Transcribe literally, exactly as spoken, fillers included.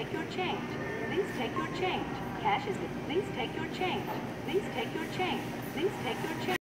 take your change. Please take your change. Cash is, please take your change. Please take your change. Please take your change.